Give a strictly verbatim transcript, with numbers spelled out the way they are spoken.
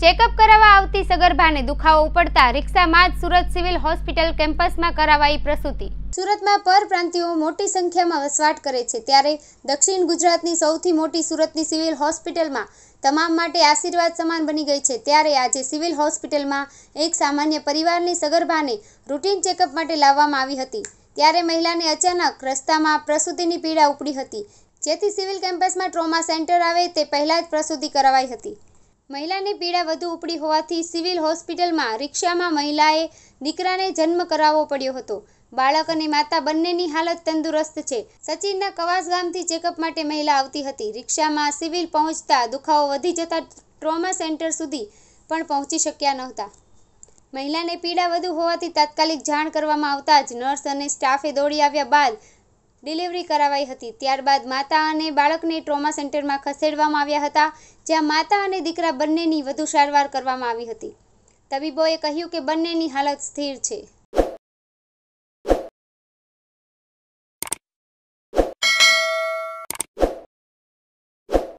Checkup કરાવવા આવતી સગર્ભાને દુખાવો ઉપડતા રિક્ષામાં જ સુરત સિવિલ હોસ્પિટલ કેમ્પસમાં કરાવાઈ પ્રસૂતિ। સુરતમાં પરપ્રાંતિયો મોટી સંખ્યામાં વસવાટ કરે છે, ત્યારે દક્ષિણ ગુજરાતની સૌથી મોટી સુરતની સિવિલ હોસ્પિટલમાં તમામ માટે આશીર્વાદ સમાન બની ગઈ છે। ત્યારે આજે સિવિલ હોસ્પિટલમાં એક સામાન્ય પરિવારની સગર્ભાને રૂટીન ચેકઅપ માટે લાવવામાં આવી હતી, ત્યારે મહિલાને અચાનક રસ્તામાં પ્રસૂતિની પીડા ઉપડી હતી, જેથી સિવિલ કેમ્પસમાં ટ્રોમા સેન્ટર આવે તે પહેલા જ પ્રસૂતિ કરાવાઈ હતી। મહિલાની પીડા વધુ ઉપડી હોવાથી સિવિલ હોસ્પિટલમાં રિક્ષામાં મહિલાએ દીકરાને જન્મ કરાવવો પડ્યો હતો। બાળક અને માતા બંનેની હાલત તંદુરસ્ત છે। સચિનના કવાસ ગામથી ચેકઅપ માટે મહિલા આવતી હતી। રિક્ષામાં સિવિલ પહોંચતા દુખાવો વધી જતા ટ્રોમા સેન્ટર સુધી પણ પહોંચી શક્યા નહોતા। મહિલાને પીડા વધુ હોવાથી તાત્કાલિક જાણ કરવામાં આવતા જ નર્સ અને સ્ટાફે દોડી આવ્યા બાદ ડિલિવરી કરાવાઈ હતી। ત્યારબાદ માતા અને બાળકને ટ્રોમા સેન્ટરમાં ખસેડવામાં આવ્યા હતા, જ્યાં માતા અને દીકરા બંનેની વધુ સારવાર કરવામાં આવી હતી। તબીબોએ કહ્યું કે બંનેની હાલત સ્થિર છે।